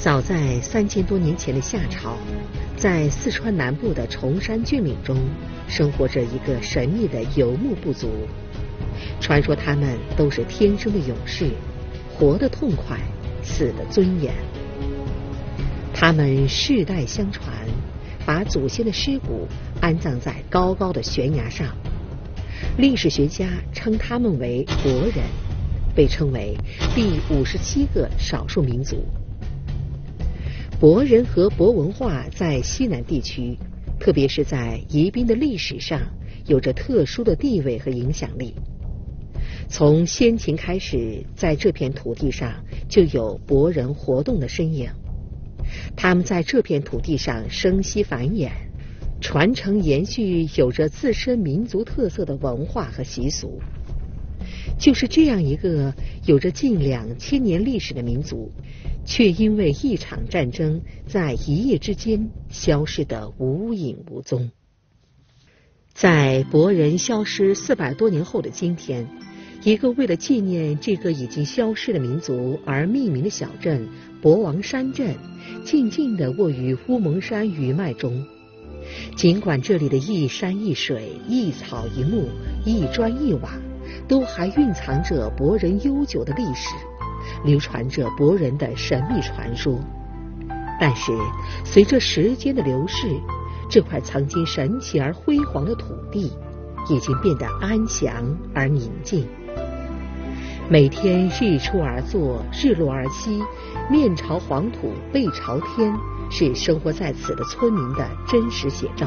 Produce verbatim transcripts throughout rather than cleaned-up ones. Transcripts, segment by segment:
早在三千多年前的夏朝，在四川南部的崇山峻岭中，生活着一个神秘的游牧部族。传说他们都是天生的勇士，活得痛快，死得尊严。他们世代相传，把祖先的尸骨安葬在高高的悬崖上。历史学家称他们为博人，被称为第五十七个少数民族。博人和博文化在西南地区，特别是在宜宾的历史上，有着特殊的地位和影响力。从先秦开始，在这片土地上就有博人活动的身影。他们在这片土地上生息繁衍，传承延续有着自身民族特色的文化和习俗。就是这样一个有着近两千年历史的民族，却因为一场战争在一夜之间消失得无影无踪。在博人消失四百多年后的今天，一个为了纪念这个已经消失的民族而命名的小镇博王山镇，静静地卧于乌蒙山余脉中。尽管这里的一山一水、一草一木、一砖一瓦，都还蕴藏着博人悠久的历史，流传着博人的神秘传说。但是随着时间的流逝，这块曾经神奇而辉煌的土地已经变得安详而宁静。每天日出而作，日落而息，面朝黄土背朝天，是生活在此的村民的真实写照。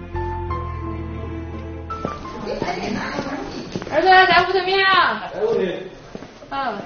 儿子在屋头没啊？ 在屋里。 嗯。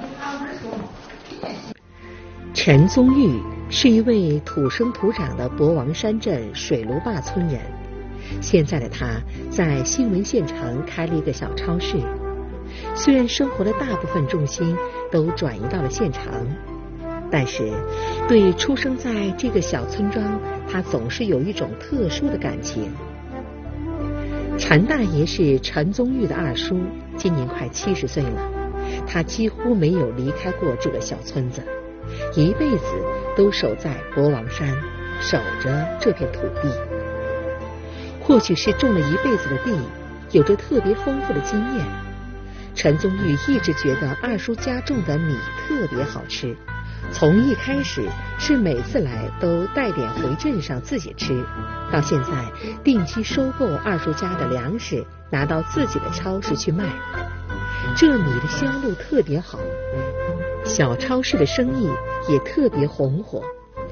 陈宗玉是一位土生土长的博王山镇水炉坝村人，现在的他在新闻县城开了一个小超市。虽然生活的大部分重心都转移到了县城，但是对出生在这个小村庄，他总是有一种特殊的感情。陈大爷是陈宗玉的二叔，今年快七十岁了，他几乎没有离开过这个小村子，一辈子都守在博王山，守着这片土地。或许是种了一辈子的地，有着特别丰富的经验，陈宗玉一直觉得二叔家种的米特别好吃，从一开始是每次来都带点回镇上自己吃，到现在定期收购二叔家的粮食，拿到自己的超市去卖。这米的销路特别好，小超市的生意也特别红火。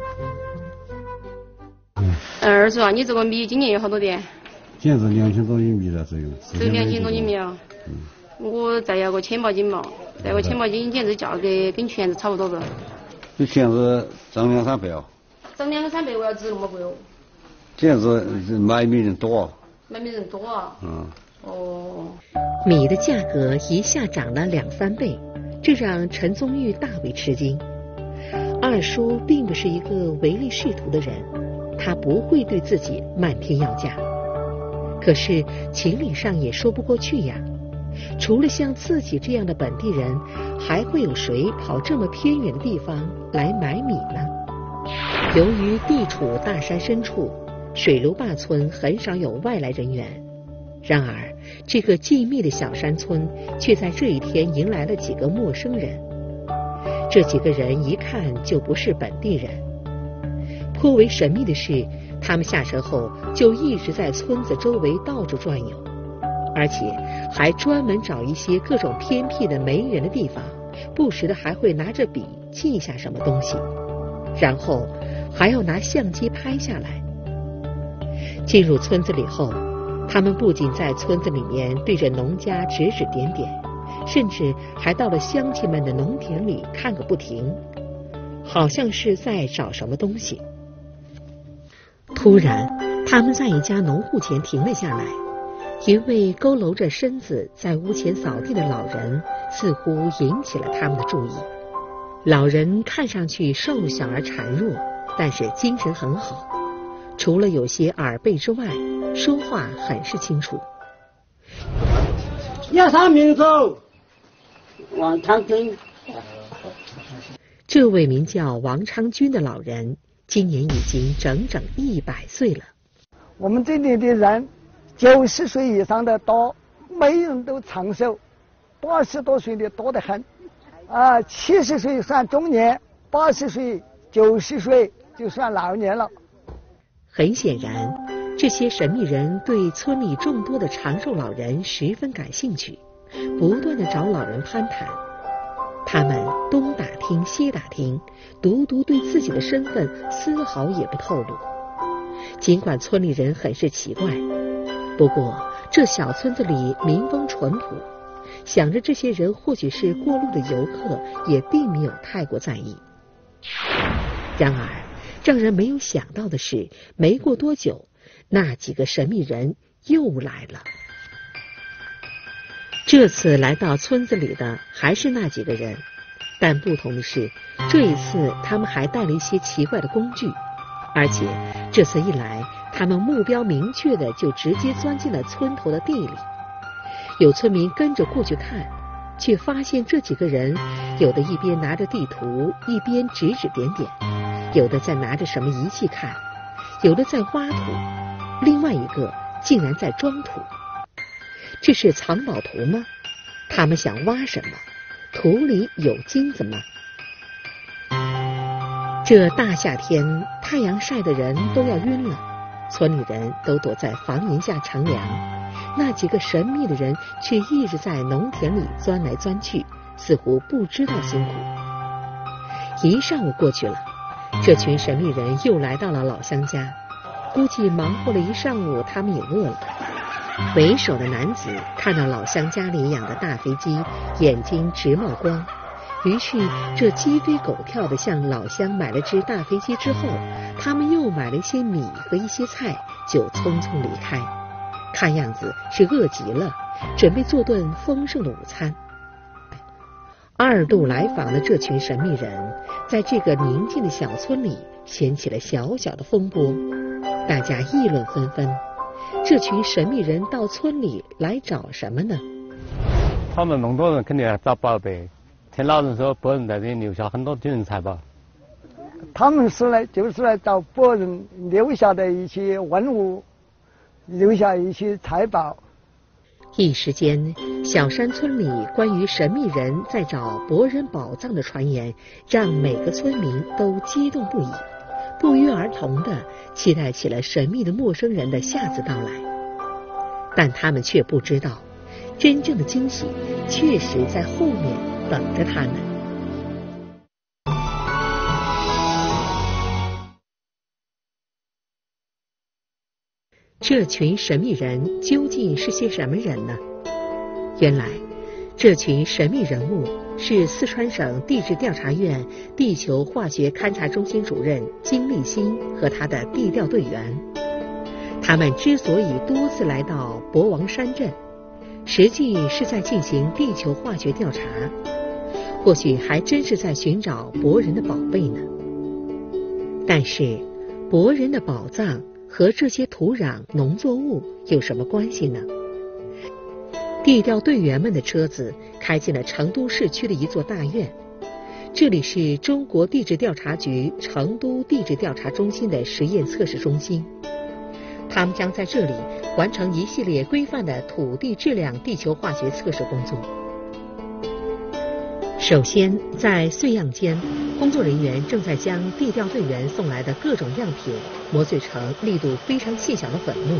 嗯，二叔啊，你这个米今年有好多点？ 今年是两千多斤米了，只有。 只有两千多斤米啊。嗯。我再要个千把斤嘛，再个千把斤，现在价格跟全是差不多的。 这全是涨两三倍哦。 涨两个三倍，为啥子那么贵哦？ 现在是买米人多。 买米人多啊。 嗯。 哦。 米的价格一下涨了两三倍，这让陈宗玉大为吃惊。二叔并不是一个唯利是图的人，他不会对自己漫天要价。可是情理上也说不过去呀。除了像自己这样的本地人，还会有谁跑这么偏远的地方来买米呢？由于地处大山深处，水炉坝村很少有外来人员。然而这个静谧的小山村却在这一天迎来了几个陌生人。这几个人一看就不是本地人。颇为神秘的是，他们下车后就一直在村子周围到处转悠，而且还专门找一些各种偏僻的没人的地方，不时的还会拿着笔记下什么东西，然后还要拿相机拍下来。进入村子里后，他们不仅在村子里面对着农家指指点点，甚至还到了乡亲们的农田里看个不停，好像是在找什么东西。突然，他们在一家农户前停了下来，一位佝偻着身子在屋前扫地的老人似乎引起了他们的注意。老人看上去瘦小而孱弱，但是精神很好，除了有些耳背之外，说话很是清楚。 叫啥名字？王长春。 这位名叫王昌军的老人，今年已经整整一百岁了。 我们这里的人，九十岁以上的多，每人都长寿；八十多岁的多得很。啊，七十岁算中年，八十岁、九十岁就算老年了。 很显然，这些神秘人对村里众多的长寿老人十分感兴趣，不断地找老人攀谈。他们东打听西打听，独独对自己的身份丝毫也不透露。尽管村里人很是奇怪，不过这小村子里民风淳朴，想着这些人或许是过路的游客，也并没有太过在意。然而让人没有想到的是，没过多久，那几个神秘人又来了。这次来到村子里的还是那几个人，但不同的是，这一次他们还带了一些奇怪的工具，而且这次一来，他们目标明确的就直接钻进了村头的地里。有村民跟着过去看，却发现这几个人有的一边拿着地图，一边指指点点，有的在拿着什么仪器看，有的在挖土，另外一个竟然在装土。这是藏宝图吗？他们想挖什么？土里有金子吗？这大夏天，太阳晒得人都要晕了，村里人都躲在房檐下乘凉，那几个神秘的人却一直在农田里钻来钻去，似乎不知道辛苦。一上午过去了，这群神秘人又来到了老乡家，估计忙活了一上午，他们也饿了。为首的男子看到老乡家里养的大飞机，眼睛直冒光，于是这鸡飞狗跳的向老乡买了只大飞机之后，他们又买了一些米和一些菜，就匆匆离开。看样子是饿极了，准备做顿丰盛的午餐。二度来访的这群神秘人，在这个宁静的小村里掀起了小小的风波，大家议论纷纷。这群神秘人到村里来找什么呢？ 他们弄多人肯定要找宝贝，听老人说博人在这里留下很多金银财宝。 他们是来就是来找博人留下的一些文物，留下一些财宝。 一时间，小山村里关于神秘人在找博人宝藏的传言，让每个村民都激动不已，不约而同地期待起了神秘的陌生人的下次到来。但他们却不知道，真正的惊喜确实在后面等着他们。这群神秘人究竟是些什么人呢？原来，这群神秘人物是四川省地质调查院地球化学勘察中心主任金立新和他的地调队员。他们之所以多次来到博王山镇，实际是在进行地球化学调查，或许还真是在寻找博人的宝贝呢。但是，博人的宝藏和这些土壤、农作物有什么关系呢？地调队员们的车子开进了成都市区的一座大院，这里是中国地质调查局成都地质调查中心的实验测试中心。他们将在这里完成一系列规范的土地质量地球化学测试工作。首先，在碎样间，工作人员正在将地调队员送来的各种样品磨碎成力度非常细小的粉末，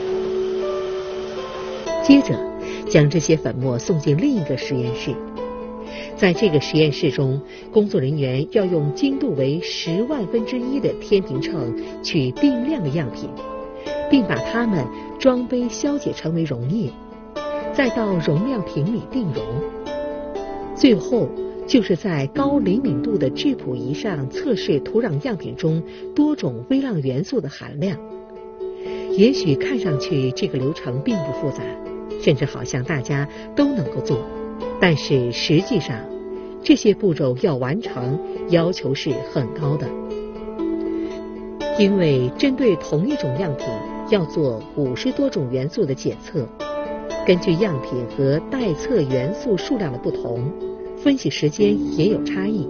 接着将这些粉末送进另一个实验室。在这个实验室中，工作人员要用精度为十万分之一的天平秤取定量的样品，并把它们装杯消解成为溶液，再到容量瓶里定容。最后就是在高灵敏度的质谱仪上测试土壤样品中多种微量元素的含量。也许看上去这个流程并不复杂，甚至好像大家都能够做，但是实际上这些步骤要完成要求是很高的，因为针对同一种样品要做五十多种元素的检测，根据样品和待测元素数量的不同，分析时间也有差异，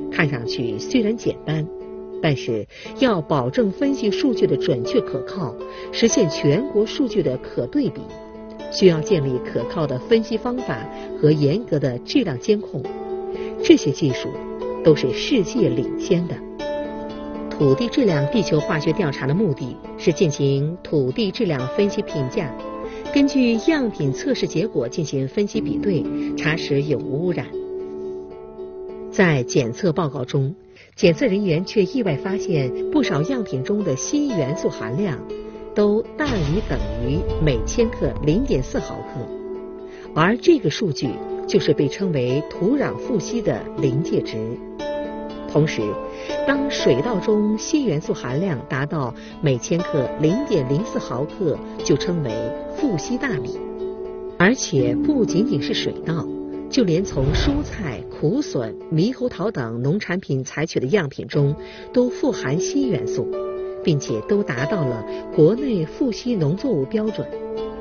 看上去虽然简单，但是要保证分析数据的准确可靠，实现全国数据的可对比，需要建立可靠的分析方法和严格的质量监控。这些技术都是世界领先的。土地质量地球化学调查的目的是进行土地质量分析评价，根据样品测试结果进行分析比对，查实有无污染。在检测报告中，检测人员却意外发现不少样品中的硒元素含量都大于等于每千克 零点四毫克，而这个数据就是被称为土壤富硒的临界值。同时，当水稻中硒元素含量达到每千克 零点零四毫克，就称为富硒大米。而且不仅仅是水稻，就连从蔬菜、苦笋、猕猴桃等农产品采取的样品中都富含硒元素，并且都达到了国内富硒农作物标准。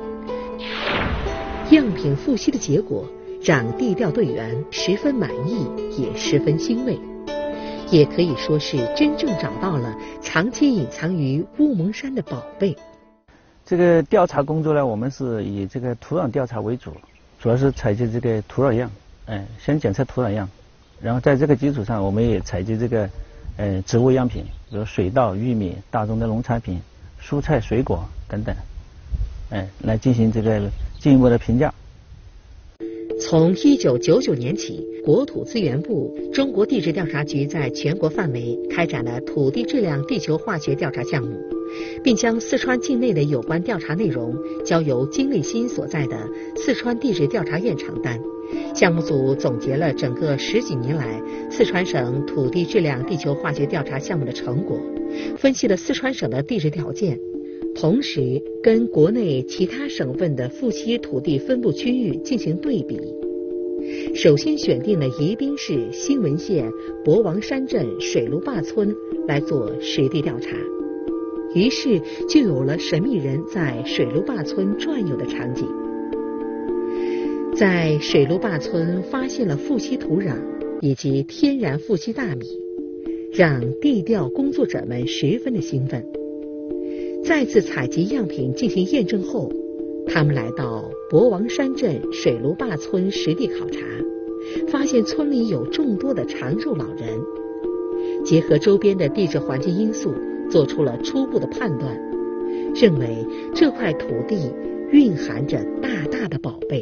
样品富硒的结果让地调队员十分满意，也十分欣慰，也可以说是真正找到了长期隐藏于乌蒙山的宝贝。 这个调查工作呢，我们是以这个土壤调查为主，主要是采集这个土壤样，哎，先检测土壤样，然后在这个基础上，我们也采集这个呃植物样品，比如水稻、玉米、大宗的农产品、蔬菜、水果等等，哎，来进行这个进一步的评价。 从一九九九年起，国土资源部、中国地质调查局在全国范围开展了土地质量地球化学调查项目，并将四川境内的有关调查内容交由金立新所在的四川地质调查院承担。项目组总结了整个十几年来四川省土地质量地球化学调查项目的成果，分析了四川省的地质条件，同时跟国内其他省份的富硒土地分布区域进行对比。首先选定了宜宾市新闻县博王山镇水炉坝村来做实地调查，于是就有了神秘人在水炉坝村转悠的场景。在水炉坝村发现了富硒土壤以及天然富硒大米，让地调工作者们十分的兴奋。再次采集样品进行验证后，他们来到博王山镇水炉坝村实地考察，发现村里有众多的长寿老人，结合周边的地质环境因素，做出了初步的判断，认为这块土地蕴含着大大的宝贝。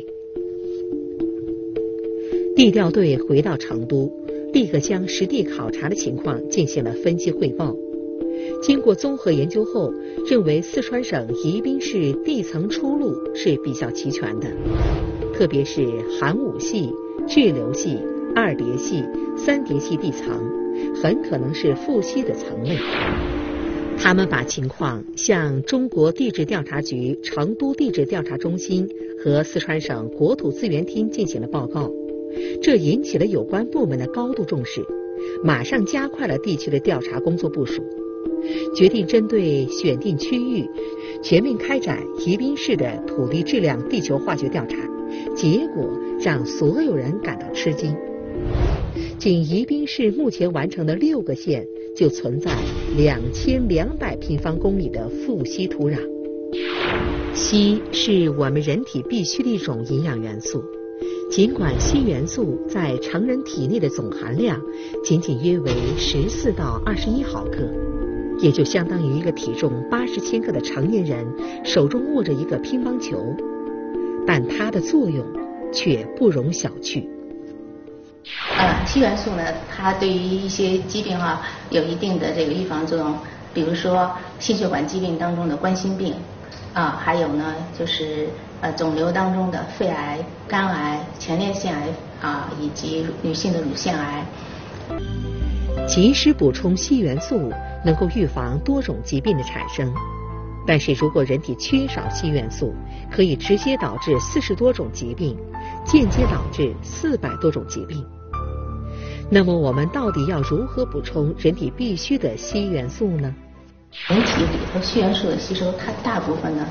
地调队回到成都，立刻将实地考察的情况进行了分析汇报。经过综合研究后，认为四川省宜宾市地层出路是比较齐全的，特别是寒武系、滞留系、二叠系、三叠系地层，很可能是富硒的层类。他们把情况向中国地质调查局成都地质调查中心和四川省国土资源厅进行了报告，这引起了有关部门的高度重视，马上加快了地区的调查工作部署，决定针对选定区域全面开展宜宾市的土地质量地球化学调查，结果让所有人感到吃惊。仅宜宾市目前完成的六个县就存在两千两百平方公里的富硒土壤。硒是我们人体必需的一种营养元素，尽管硒元素在成人体内的总含量仅仅约为十四到二十一毫克，也就相当于一个体重八十千克的成年人手中握着一个乒乓球，但它的作用却不容小觑。 呃，硒元素呢，它对于一些疾病啊有一定的这个预防作用，比如说心血管疾病当中的冠心病啊，还有呢就是呃肿瘤当中的肺癌、肝癌、前列腺癌啊，以及女性的乳腺癌。 及时补充硒元素能够预防多种疾病的产生，但是如果人体缺少硒元素，可以直接导致四十多种疾病，间接导致四百多种疾病。那么我们到底要如何补充人体必需的硒元素呢？ 人体里头硒元素的吸收，它大部分呢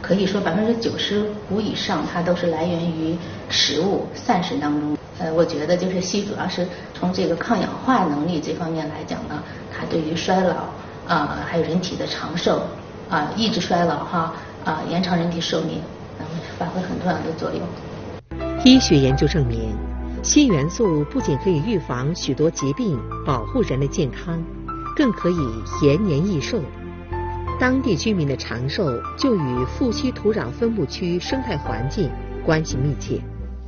可以说百分之九十五以上它都是来源于食物膳食当中。呃，我觉得就是硒主要是从这个抗氧化能力这方面来讲呢，它对于衰老啊、呃，还有人体的长寿啊、呃，抑制衰老哈啊、呃，延长人体寿命，能发挥很重要的作用。 医学研究证明，硒元素不仅可以预防许多疾病，保护人的健康，更可以延年益寿。当地居民的长寿就与富硒土壤分布区生态环境关系密切。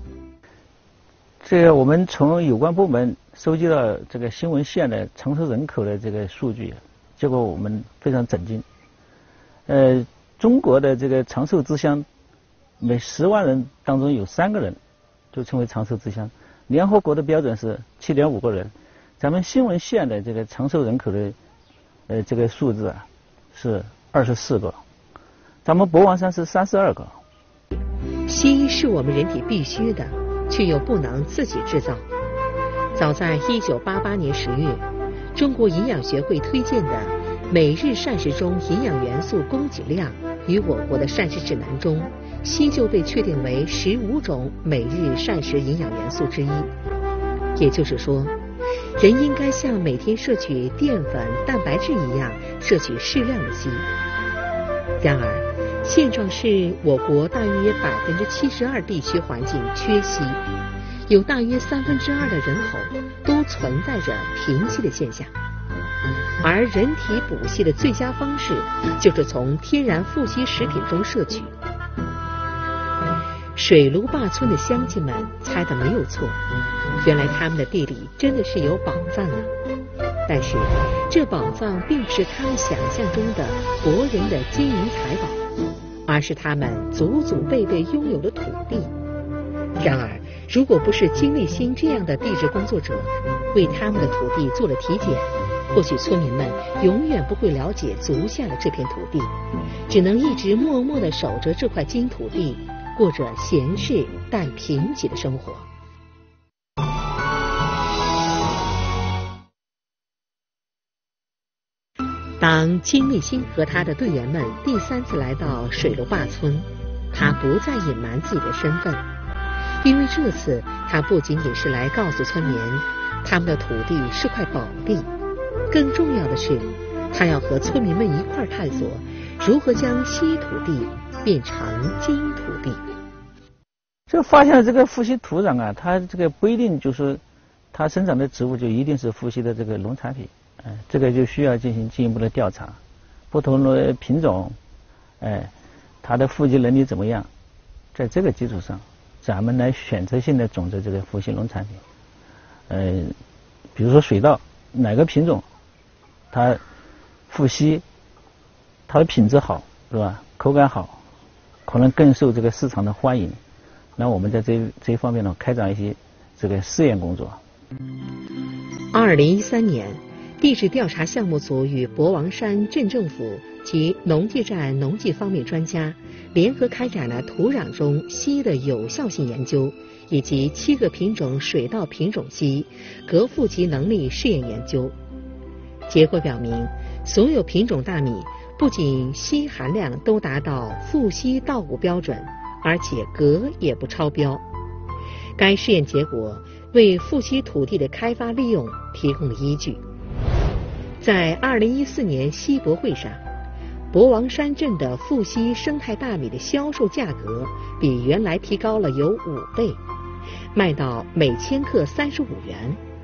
这个我们从有关部门收集到这个新闻县的长寿人口的这个数据，结果我们非常震惊。呃，中国的这个长寿之乡，每十万人当中有三个人就称为长寿之乡。联合国的标准是七点五个人，咱们新闻县的这个长寿人口的呃这个数字啊是二十四个，咱们博王山是三十二个。 硒是我们人体必须的，却又不能自己制造。早在一九八八年十月，中国营养学会推荐的每日膳食中营养元素供给量与我国的膳食指南中，硒就被确定为十五种每日膳食营养元素之一。也就是说，人应该像每天摄取淀粉、蛋白质一样摄取适量的硒。然而，现状是我国大约百分之七十二地区环境缺硒，有大约三分之二的人口都存在着贫硒的现象。而人体补硒的最佳方式就是从天然富硒食品中摄取。水炉坝村的乡亲们猜的没有错，原来他们的地里真的是有宝藏啊！但是这宝藏并不是他们想象中的国人的金银财宝，而是他们祖祖辈辈拥有的土地。然而，如果不是金立新这样的地质工作者为他们的土地做了体检，或许村民们永远不会了解足下的这片土地，只能一直默默地守着这块金土地，过着闲适但贫瘠的生活。当金立新和他的队员们第三次来到水炉坝村，他不再隐瞒自己的身份，因为这次他不仅仅是来告诉村民他们的土地是块宝地，更重要的是，他要和村民们一块探索如何将稀土地变成金土地。 这发现了这个富硒土壤啊，它这个不一定就是它生长的植物就一定是富硒的这个农产品，哎，这个就需要进行进一步的调查，不同的品种，哎，它的富硒能力怎么样，在这个基础上，咱们来选择性的种植这个富硒农产品。呃，比如说水稻，哪个品种它富硒，它的品质好是吧？口感好，可能更受这个市场的欢迎。那我们在这这一方面呢，开展一些这个试验工作。 二零一三年，地质调查项目组与博王山镇政府及农技站农技方面专家联合开展了土壤中硒的有效性研究，以及七个品种水稻品种硒革富集能力试验研究。结果表明，所有品种大米不仅硒含量都达到富硒稻谷标准，而且镉也不超标。该试验结果为富硒土地的开发利用提供了依据。在二零一四年硒博会上，博王山镇的富硒生态大米的销售价格比原来提高了有五倍，卖到每千克三十五元。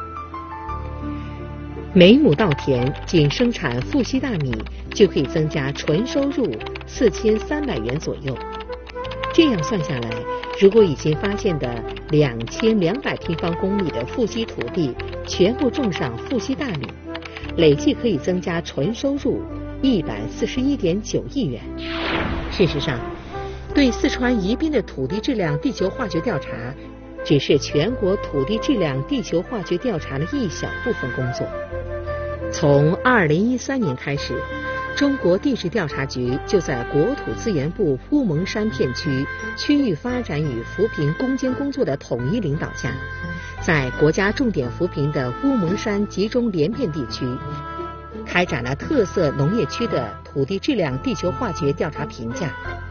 每亩稻田仅生产富硒大米就可以增加纯收入四千三百元左右。这样算下来，如果已经发现的两千两百平方公里的富硒土地全部种上富硒大米，累计可以增加纯收入一百四十一点九亿元。事实上，对四川宜宾的土地质量地球化学调查，只是全国土地质量地球化学调查的一小部分工作。从二零一三年开始，中国地质调查局就在国土资源部乌蒙山片区区域发展与扶贫攻坚工作的统一领导下，在国家重点扶贫的乌蒙山集中连片地区，开展了特色农业区的土地质量地球化学调查评价。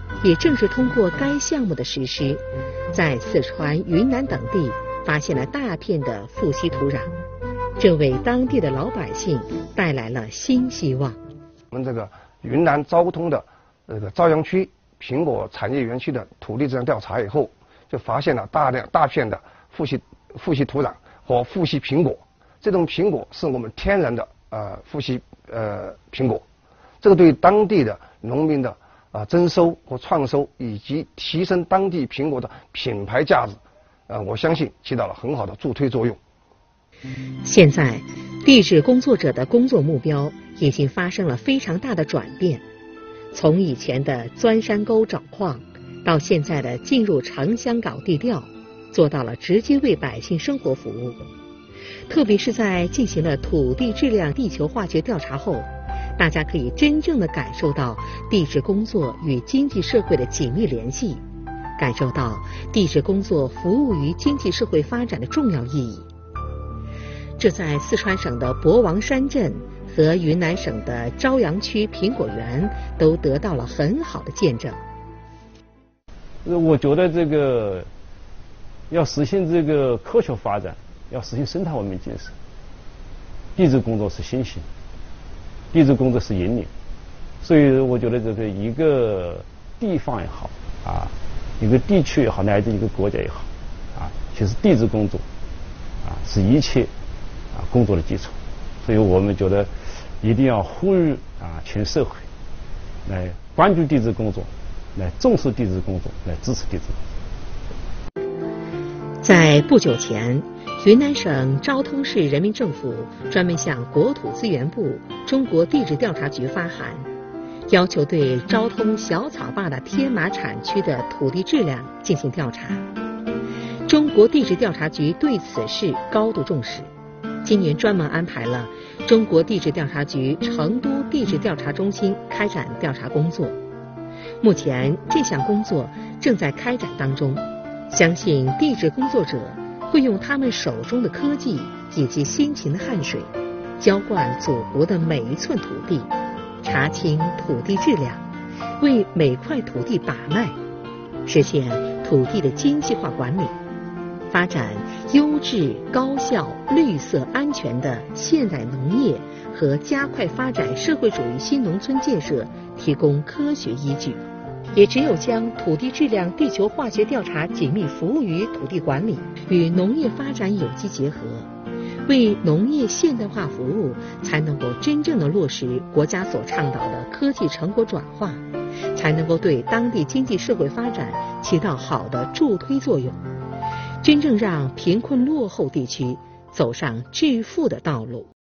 也正是通过该项目的实施，在四川、云南等地发现了大片的富硒土壤，这为当地的老百姓带来了新希望。 我们这个云南昭通的这个朝阳区苹果产业园区的土地质量调查以后，就发现了大量大片的富硒富硒土壤和富硒苹果。这种苹果是我们天然的呃富硒呃苹果，这个对当地的农民的啊、呃、增收和创收，以及提升当地苹果的品牌价值，呃，我相信起到了很好的助推作用。 现在，地质工作者的工作目标已经发生了非常大的转变，从以前的钻山沟找矿，到现在的进入城乡搞地调，做到了直接为百姓生活服务。特别是在进行了土地质量地球化学调查后，大家可以真正的感受到地质工作与经济社会的紧密联系，感受到地质工作服务于经济社会发展的重要意义。这在四川省的博王山镇和云南省的朝阳区苹果园都得到了很好的见证。 我觉得这个要实现这个科学发展，要实现生态文明建设，地质工作是先行，地质工作是引领。所以我觉得这个一个地方也好啊，一个地区也好，乃至一个国家也好啊，其实地质工作啊是一切啊工作的基础。所以我们觉得一定要呼吁啊全社会来关注地质工作，来重视地质工作，来支持地质工作。 在不久前，云南省昭通市人民政府专门向国土资源部、中国地质调查局发函，要求对昭通小草坝的天马产区的土地质量进行调查。中国地质调查局对此事高度重视，今年专门安排了中国地质调查局成都地质调查中心开展调查工作。目前这项工作正在开展当中，相信地质工作者会用他们手中的科技以及辛勤的汗水，浇灌祖国的每一寸土地，查清土地质量，为每块土地把脉，实现土地的精细化管理，发展优质、高效、绿色、安全的现代农业和加快发展社会主义新农村建设提供科学依据。也只有将土地质量地球化学调查紧密服务于土地管理，与农业发展有机结合，为农业现代化服务，才能够真正的落实国家所倡导的科技成果转化，才能够对当地经济社会发展起到好的助推作用，真正让贫困落后地区走上致富的道路。